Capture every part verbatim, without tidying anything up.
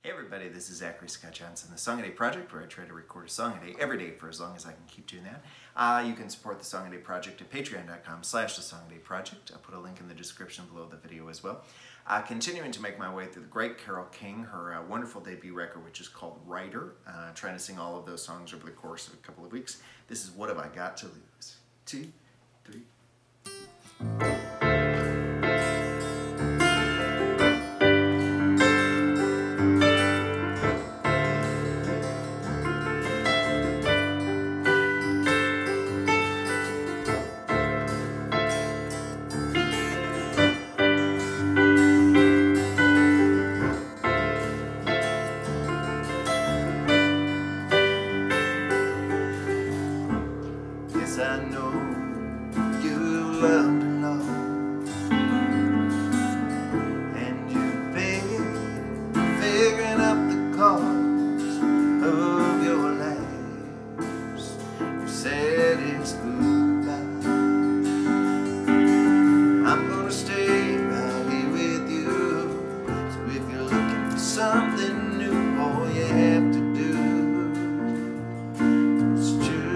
Hey everybody, this is Zachary Scot, the Song a Day Project, where I try to record a song a day every day for as long as I can keep doing that. Uh, you can support the Song a Day Project at patreon dot com slash the Song a Day Project. I'll put a link in the description below the video as well. Uh, continuing to make my way through the great Carole King, her uh, wonderful debut record, which is called Writer. Uh, trying to sing all of those songs over the course of a couple of weeks. This is What Have I Got to Lose? Two, three. I know you loved alone, and you've been figuring up the cost of your lives. You said it's goodbye. I'm gonna stay right here with you, so if you're looking for something new, all you have to do is choose.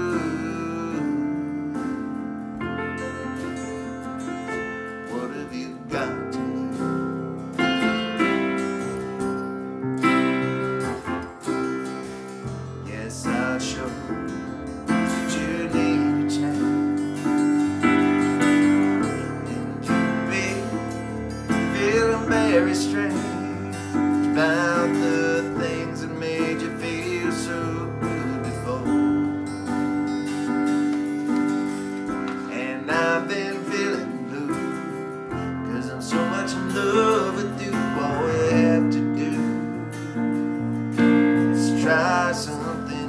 Sure that you need a change, and you've been feeling very strange about the things that made you feel so good before. And I've been feeling blue, cause I'm so much in love with you. All you have to do is try something.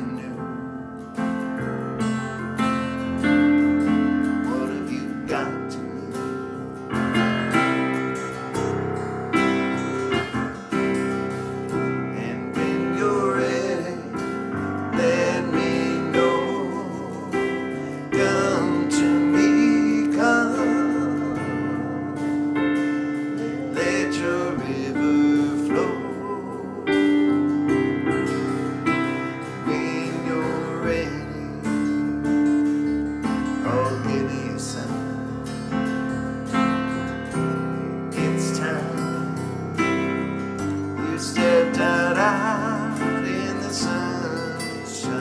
Stepped out, out in the sunshine.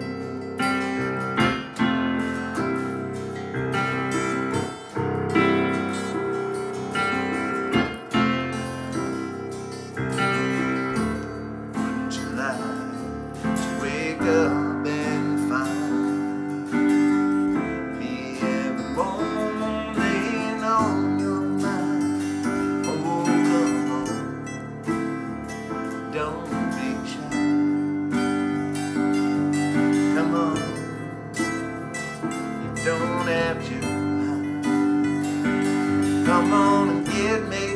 Wouldn't you like to wake up and find me every morning on your mind? Oh, come on. Don't be shy. Come on. You don't have to hide. Come on and get me.